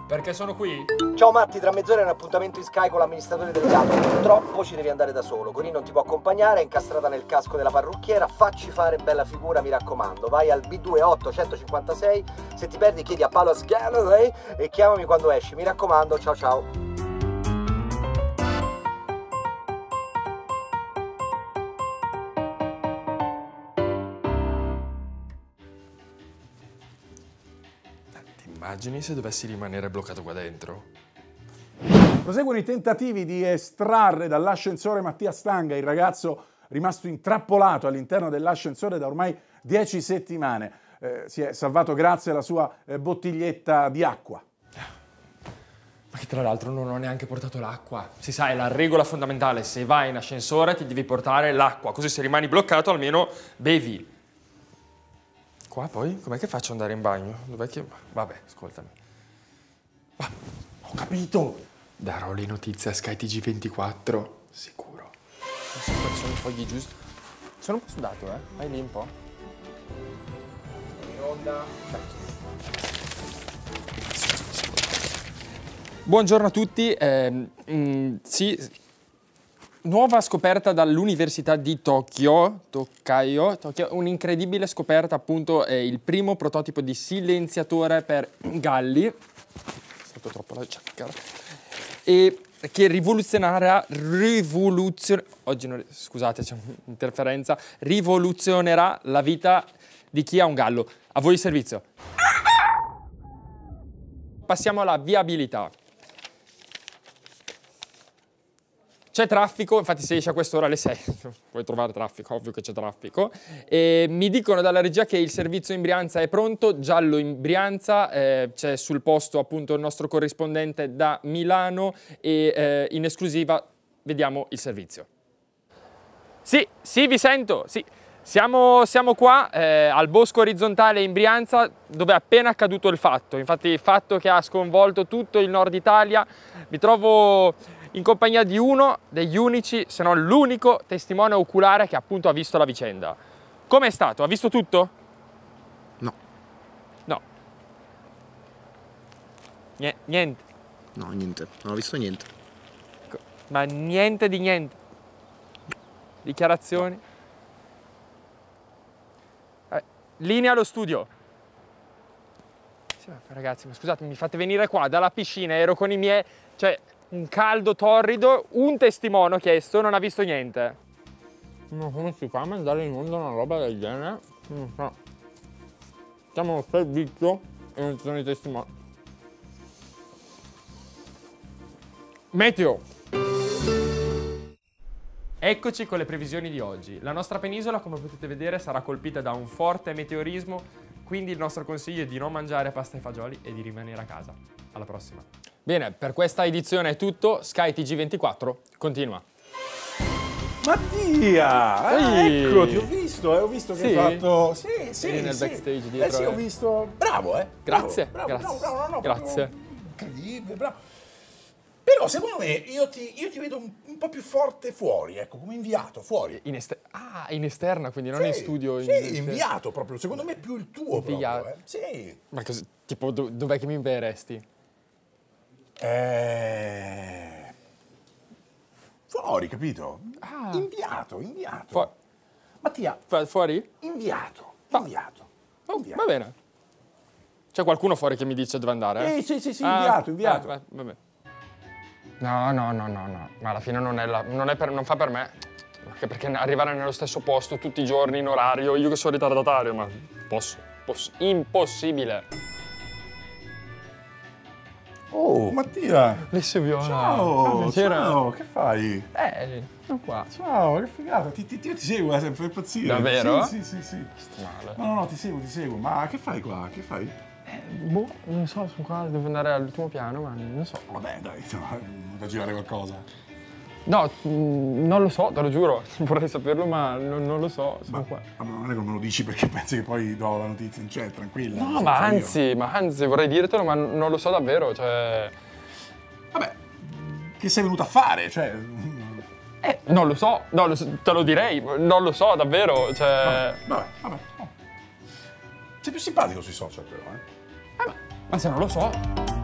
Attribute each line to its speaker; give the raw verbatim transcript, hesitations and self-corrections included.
Speaker 1: Perché sono qui?
Speaker 2: Ciao Matti, tra mezz'ora è un appuntamento in Sky con l'amministratore delegato. Purtroppo ci devi andare da solo. Corinne non ti può accompagnare, è incastrata nel casco della parrucchiera. Facci fare bella figura, mi raccomando. Vai al B due ottocentocinquantasei. Se ti perdi chiedi a Paolo Sgalloway e chiamami quando esci. Mi raccomando, ciao ciao.
Speaker 1: Immagini se dovessi rimanere bloccato qua dentro.
Speaker 3: Proseguono i tentativi di estrarre dall'ascensore Mattia Stanga, il ragazzo rimasto intrappolato all'interno dell'ascensore da ormai dieci settimane. Eh, si è salvato grazie alla sua eh, bottiglietta di acqua.
Speaker 1: Ma che tra l'altro non ho neanche portato l'acqua. Si sa, è la regola fondamentale, se vai in ascensore ti devi portare l'acqua, così se rimani bloccato almeno bevi. Qua poi, com'è che faccio ad andare in bagno? Dov'è che... Vabbè, ascoltami. Ah, ho capito! Darò le notizie a Sky T G ventiquattro, sicuro. Non so quali sono i fogli giusti. Sono un po' sudato, eh? Vai lì un po'. In onda. Buongiorno a tutti. Eh, mm, sì... Nuova scoperta dall'Università di Tokyo, Tokyo, Tokyo, un'incredibile scoperta, appunto, è il primo prototipo di silenziatore per galli, è stato troppo la giacca, e che rivoluzionerà, rivoluzione, oggi non, scusate c'è un'interferenza, rivoluzionerà la vita di chi ha un gallo. A voi il servizio. Passiamo alla viabilità. C'è traffico, infatti se esci a quest'ora alle sei puoi trovare traffico, ovvio che c'è traffico. E mi dicono dalla regia che il servizio in Brianza è pronto, giallo in Brianza, eh, c'è sul posto appunto il nostro corrispondente da Milano e eh, in esclusiva vediamo il servizio. Sì, sì, vi sento, sì. Siamo, siamo qua eh, al Bosco Orizzontale in Brianza dove è appena accaduto il fatto, infatti il fatto che ha sconvolto tutto il nord Italia. Mi trovo in compagnia di uno degli unici, se non l'unico, testimone oculare che appunto ha visto la vicenda. Com'è stato? Ha visto tutto?
Speaker 4: No.
Speaker 1: No. Niente.
Speaker 4: No, niente. Non ho visto niente.
Speaker 1: Ma niente di niente. Dichiarazioni? Eh, linea allo studio. Sì, ragazzi, ma scusate, mi fate venire qua dalla piscina, ero con i miei... Cioè, un caldo torrido, un testimone ho chiesto, non ha visto niente. Ma come si fa a mandare in onda una roba del genere? Non so. Siamo uno servizio e non ci sono i testimoni. Meteo. Eccoci con le previsioni di oggi. La nostra penisola, come potete vedere, sarà colpita da un forte meteorismo, quindi il nostro consiglio è di non mangiare pasta e fagioli e di rimanere a casa. Alla prossima. Bene, per questa edizione è tutto. Sky T G ventiquattro continua.
Speaker 3: Mattia!
Speaker 1: Ehi.
Speaker 3: Ecco, ti ho visto, eh, ho visto che
Speaker 1: Sì?
Speaker 3: hai fatto... Sì, sì,
Speaker 1: Eri nel
Speaker 3: sì.
Speaker 1: backstage dietro,
Speaker 3: Eh sì,
Speaker 1: eh.
Speaker 3: ho visto... Bravo, eh!
Speaker 1: Grazie,
Speaker 3: bravo,
Speaker 1: grazie.
Speaker 3: bravo, bravo, no, no,
Speaker 1: Grazie.
Speaker 3: proprio incredibile, bravo. Però secondo me io ti, io ti vedo un, un po' più forte fuori, ecco, come inviato, fuori.
Speaker 1: In ester- ah, in esterna, quindi non
Speaker 3: Sì,
Speaker 1: in studio.
Speaker 3: Sì,
Speaker 1: in...
Speaker 3: inviato proprio, secondo me più il tuo
Speaker 1: Invia-
Speaker 3: proprio, eh. Sì.
Speaker 1: Ma così, tipo, dov- dov'è che mi invieresti?
Speaker 3: Eh... Fuori, capito?
Speaker 1: Ah.
Speaker 3: Inviato, inviato.
Speaker 1: Fu-
Speaker 3: Mattia,
Speaker 1: fu- fuori?
Speaker 3: inviato,
Speaker 1: Ah.
Speaker 3: inviato.
Speaker 1: Oh,
Speaker 3: inviato.
Speaker 1: va bene. C'è qualcuno fuori che mi dice dove andare?
Speaker 3: Eh, sì, sì, sì,
Speaker 1: Ah,
Speaker 3: inviato, inviato.
Speaker 1: ah, vabbè. No, no, no, no, no. Ma alla fine non, è la, non, è per, non fa per me. Anche perché arrivare nello stesso posto tutti i giorni in orario, io che sono ritardatario, ma posso, posso. Impossibile.
Speaker 3: Oh, Mattia!
Speaker 1: Alessio Viola.
Speaker 3: Ciao, ciao, che fai?
Speaker 1: Eh, sono qua.
Speaker 3: Ciao, che figata, ti, ti, io ti seguo, eh, sempre impazzire.
Speaker 1: Davvero?
Speaker 3: Sì, sì, sì, sì.
Speaker 1: Sto male.
Speaker 3: No, no, no, ti seguo, ti seguo. Ma che fai qua? Che fai?
Speaker 1: Eh, boh, non so, sono qua, devo andare all'ultimo piano, ma non so.
Speaker 3: Vabbè, dai, no, da girare qualcosa.
Speaker 1: No, mh, non lo so, te lo giuro. Vorrei saperlo, ma non, non lo so, sono
Speaker 3: Ma,
Speaker 1: qua.
Speaker 3: ma non è che me lo dici perché pensi che poi do la notizia, cioè, tranquilla.
Speaker 1: No,
Speaker 3: non so,
Speaker 1: ma
Speaker 3: io.
Speaker 1: anzi, ma anzi, vorrei dirtelo, ma non lo so davvero, cioè...
Speaker 3: Vabbè, che sei venuto a fare, cioè...
Speaker 1: Eh, non lo so, no, lo so, te lo direi, non lo so davvero, cioè...
Speaker 3: Vabbè, vabbè. Oh. Sei più simpatico sui social però, eh?
Speaker 1: Ma se non lo so...